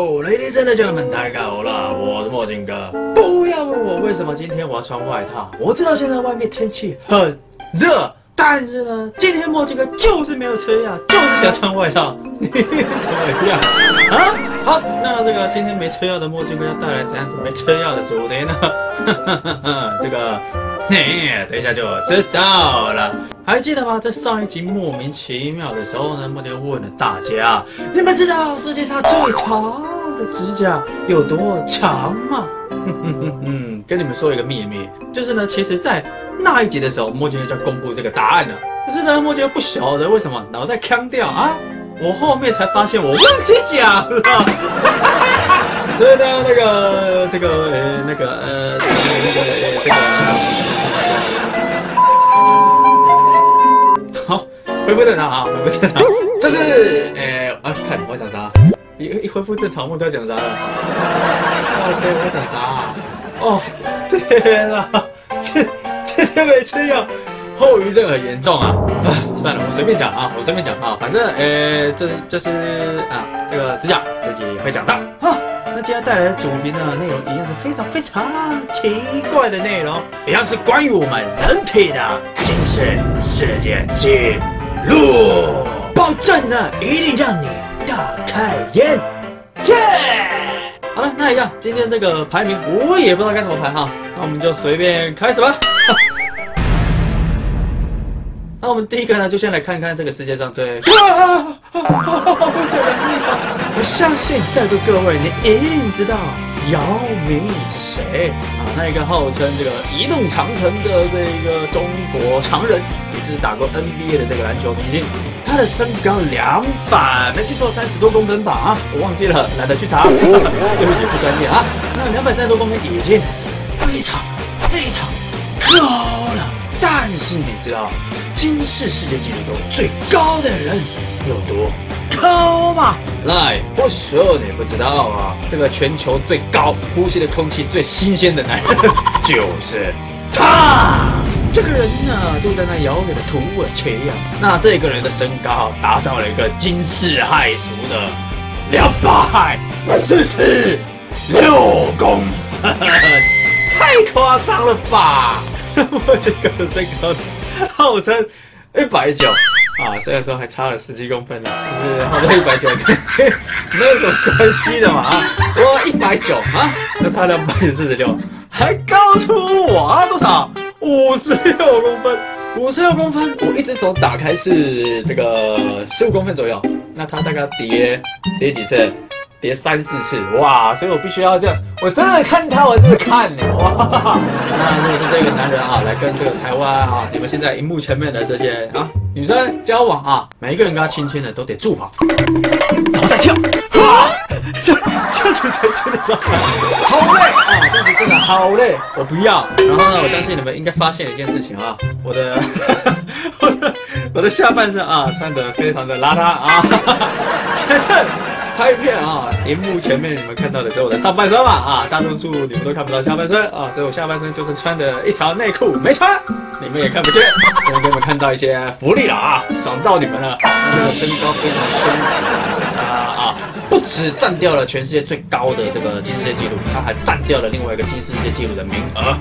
Ladies and gentlemen， 大家好啦，我是墨镜哥。不要问我为什么今天我要穿外套，我知道现在外面天气很热，但是呢，今天墨镜哥就是没有车呀，就是想穿外套。怎么样啊？好，那这个今天没车药的墨镜哥要带来怎样子没车药的主题呢？这个，等一下就知道了。还记得吗？在上一集莫名其妙的时候呢，墨镜哥问了大家：你们知道世界上最长的指甲有多长吗？跟你们说一个秘密，就是呢，其实，在那一集的时候，墨镜哥就要公布这个答案了。可是呢，墨镜哥不晓得为什么脑袋腔掉啊，我后面才发现我忘记讲了。所以呢，好，恢复正常啊，恢复正常。就是看我讲啥？一恢复正常，我都要讲啥了？对，我讲啥？哦，天啊，今天没吃药，后遗症很严重啊！算了，我随便讲啊，反正就是啊，这个指甲自己会讲到啊。那今天带来的主题呢，内容一样是非常非常奇怪的内容，一样是关于我们人体的精神世界纪录，保证呢一定让你大开眼界。好了，那一样，今天这个排名我也不知道该怎么排哈，那我们就随便开始吧。那我们第一个呢，就先来看看这个世界上最我相信在座各位，你一定知道姚明是谁啊？那一个号称这个移动长城的这个中国常人，也是打过 NBA 的这个篮球明星。他的身高200，没记错30多公分吧？啊，我忘记了，懒得去查，对不起，不专业啊。那230多公分已经非常高了，但是你知道金氏世界纪录中最高的人有多高吗？来，我说你不知道啊，这个全球最高、呼吸的空气最新鲜的男人就是他。这个人呢，住在那遥远的土耳其啊。那这个人的身高达到了一个惊世骇俗的246公分，太夸张了吧！我这个身高号称190啊，虽然说还差了10几公分了，就是号称190，没有什么关系的嘛啊！我190啊，那他246，还高出我啊多少？56公分，56公分，我一只手打开是这个15公分左右，那他大概叠几次？叠3、4次，哇！所以我必须要这样，我真的看他，我真的看呢，哇！那如果是这个男人啊，来跟这个台湾啊，你们现在荧幕前面的这些啊女生交往啊，每一个人跟他亲亲的都得助跑，然后再跳，啊！这样子才真的好累啊！这样子真的好累，我不要。然后呢，我相信你们应该发现了一件事情啊，我的下半身啊穿得非常的邋遢啊，反正拍片啊，荧幕前面你们看到的只有我的上半身嘛啊，大多数你们都看不到下半身啊，所以我下半身就是穿的一条内裤没穿，你们也看不见。我给你们看到一些福利了啊，爽到你们了。那这个身高非常凶残啊，不止占掉了全世界最高的这个金世界纪录，他还占掉了另外一个金世界纪录的名额，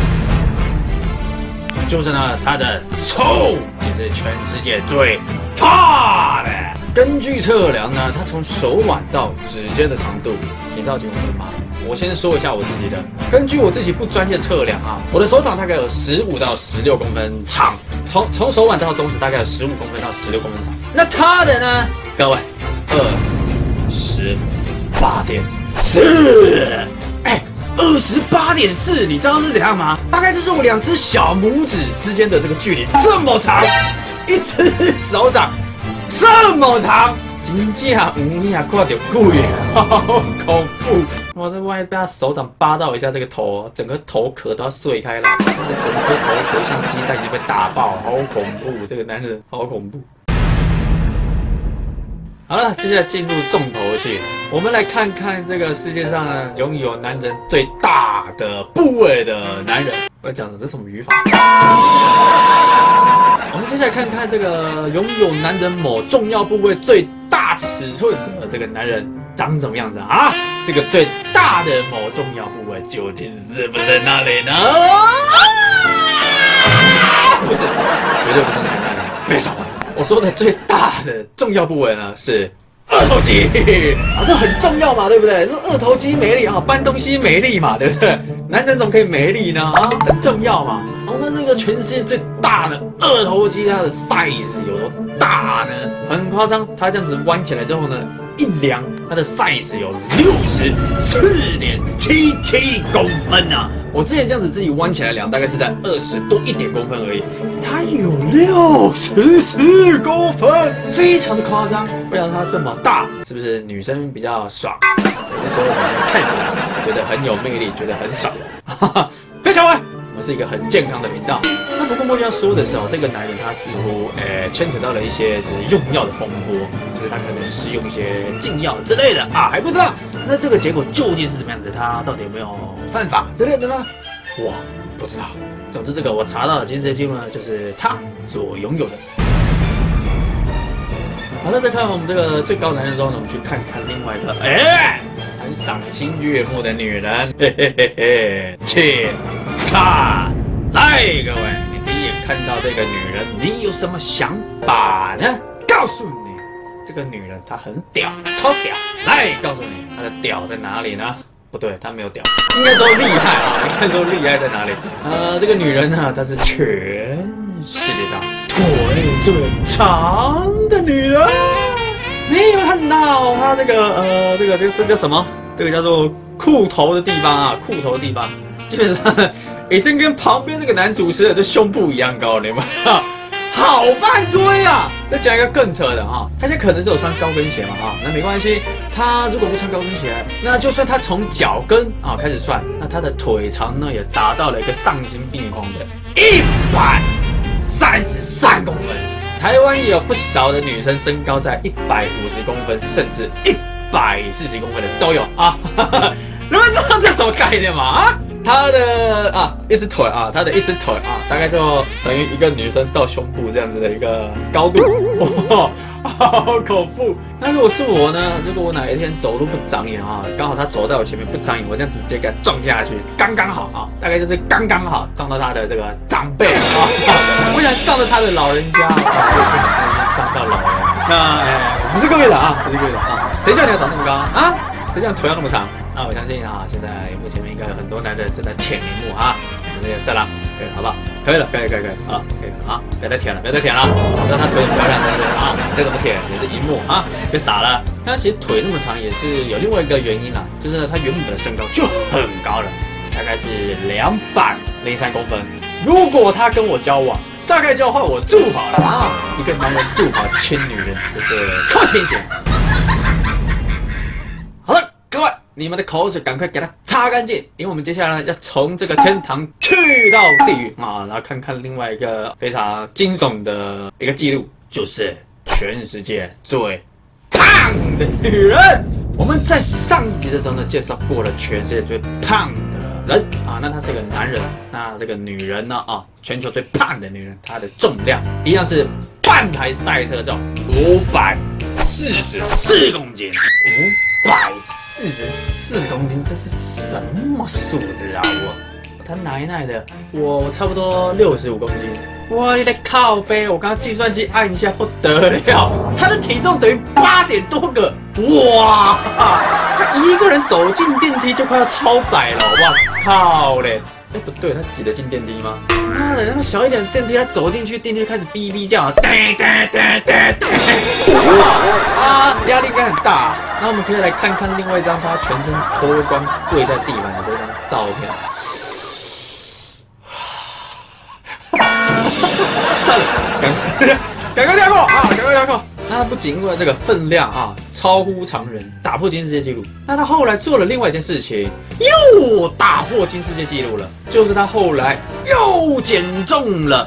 就是呢他的手也是全世界最大的。根据测量呢，它从手腕到指尖的长度，你知道几公分吗？我先说一下我自己的，根据我自己不专业测量啊，我的手掌大概有15到16公分长，从手腕到中指大概有15公分到16公分长。那他的呢，各位28.4，哎，28.4，你知道是怎样吗？大概就是我2只小拇指之间的这个距离这么长，一只手掌这么长，真正有影看到鬼，好恐怖！我这万一被他手掌扒到一下，这个头，整个头壳都要碎开了，整颗头壳像鸡蛋就被打爆，好恐怖！这个男人好恐怖。好了，接下来进入重头戏，我们来看看这个世界上拥有男人最大的部位的男人。我要讲的这是什么语法？我们接下来看看这个拥有男人某重要部位最大尺寸的这个男人长什么样子啊？这个最大的某重要部位究竟是不是那里呢？不是，绝对不是那里。别傻了，我说的最大的重要部位呢是二头肌啊，这很重要嘛，对不对？二头肌没力啊，搬东西没力嘛，对不对？男人怎么可以没力呢？啊，很重要嘛。然后那这个全世界最大的二头肌，它的 size 有多大呢？很夸张，它这样子弯起来之后呢，一量它的 size 有64.77公分啊！我之前这样子自己弯起来量，大概是在20多1点公分而已，它有64公分，非常的夸张。为什么它这么大？是不是女生比较爽？还是说我们看起来觉得很有魅力，觉得很爽？哈哈，别想歪。我们是一个很健康的频道。那不过莫要说的是哦，这个男人他似乎牵扯到了一些就是用药的风波，就是他可能使用一些禁药之类的啊，还不知道。那这个结果究竟是怎么样子？他到底有没有犯法之类的呢？我不知道。总之，这个我查到的金世界纪录呢，就是他所拥有的。好了，在看完我们这个最高男人之后呢，我们去看看另外一个很赏心悦目的女人，嘿嘿嘿嘿，请看，来各位，你第一眼看到这个女人，你有什么想法呢？告诉你，这个女人她很屌，超屌。来，告诉你，她的屌在哪里呢？不对，她没有屌，应该说厉害啊，应该说厉害在哪里？这个女人呢，她是全世界上腿最长的女人。你有看到她这个这叫什么？这个叫做裤头的地方啊，裤头的地方，基本上已经跟旁边这个男主持人的胸部一样高了，有没有？好犯规啊！再讲一个更扯的哈，他现在可能是有穿高跟鞋嘛哈，那没关系，他如果不穿高跟鞋，那就算他从脚跟啊开始算，那他的腿长呢也达到了一个丧心病狂的133公分。台湾也有不少的女生身高在150公分，甚至140公分的都有啊！你们知道这什么概念吗？啊，她的一只腿啊，她的一只腿啊，大概就等于一个女生到胸部这样子的一个高度，哇，好恐怖！那如果是我呢？如果我哪一天走路不长眼啊，刚好她走在我前面不长眼，我这样直接给她撞下去，刚刚好啊，大概就是刚刚好撞到她的这个长辈啊，不然撞到她的老人家，就是很担心伤到老人。那不是故意的啊，不是故意的啊，谁叫你要长这么高啊？谁叫你腿要那么长？那我相信啊，现在目前应该有很多男人正在舔荧幕啊，我们也算了，可以好不好？可以了，可以，好了，可以了啊，不要再舔了，不要再舔了。我知道他腿很漂亮，但是啊，再怎么舔也是荧幕啊，别傻了。他其实腿那么长也是有另外一个原因啦，就是呢，他原本的身高就很高了，大概是203公分。如果他跟我交往，大概就要换我助跑了啊！一个男人助跑亲女人，这是超清醒。好了，各位，你们的口水赶快给它擦干净，因为我们接下来要从这个天堂去到地狱啊，然后看看另外一个非常惊悚的一个记录，就是全世界最胖的女人。我们在上一集的时候呢，介绍过了全世界最胖的人啊，那他是一个男人，那这个女人呢啊，全球最胖的女人，她的重量一样是半台赛车重，544公斤，544公斤，这是什么数字啊？他奶奶的，我差不多65公斤。哇，你的靠背！我刚刚计算机按一下不得了，他的体重等于8点多个，哇！他一个人走进电梯就快要超载了，哇靠嘞！哎，不对，他挤得进电梯吗？妈的，那么小一点的电梯，他走进去，电梯开始哔哔叫，哇！压力应该很大。那我们可以来看看另外一张他全身脱光跪在地板的这张照片。算了，赶快跳过啊！赶快跳过。他不仅因为这个分量啊超乎常人，打破金世界纪录，那他后来做了另外一件事情，又打破金世界纪录了，就是他后来又减重了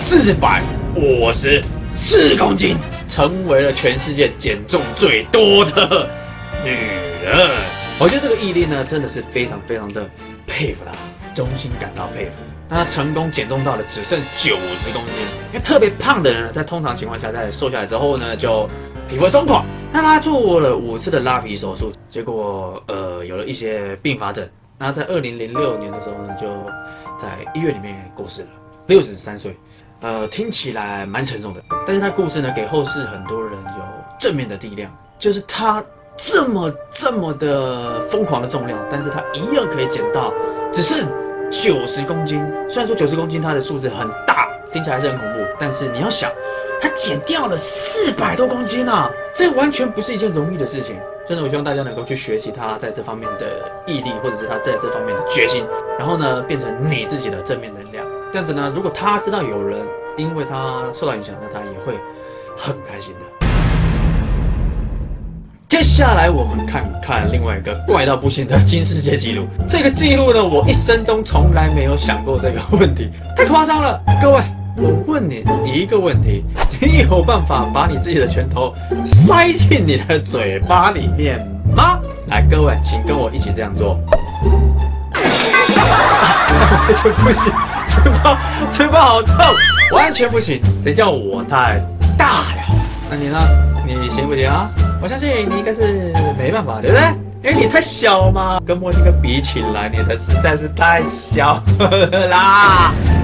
454公斤，成为了全世界减重最多的女人。我觉得这个毅力呢，真的是非常非常的佩服他，衷心感到佩服。 那他成功减重到了只剩90公斤。因为特别胖的人呢，在通常情况下，在瘦下来之后呢，就皮肤会松垮。那他做了5次的拉皮手术，结果有了一些并发症。那在2006年的时候呢，就在医院里面过世了，63岁。听起来蛮沉重的，但是他故事呢，给后世很多人有正面的力量，就是他这么的疯狂的重量，但是他一样可以减到只剩90公斤。虽然说90公斤它的数字很大，听起来还是很恐怖，但是你要想，他减掉了400多公斤啊，这完全不是一件容易的事情。真的，我希望大家能够去学习他在这方面的毅力，或者是他在这方面的决心，然后呢，变成你自己的正面能量。这样子呢，如果他知道有人因为他受到影响，那他也会很开心的。接下来我们看看另外一个怪到不行的金世界纪录。这个纪录呢，我一生中从来没有想过这个问题，太夸张了。各位，我问你一个问题，你有办法把你自己的拳头塞进你的嘴巴里面吗？来，各位，请跟我一起这样做。完全不行，嘴巴好痛，完全不行。谁叫我太大了？那你呢？你行不行啊？我相信你应该是没办法，对不对？因为你太小嘛，跟墨西哥比起来，你的实在是太小了啦。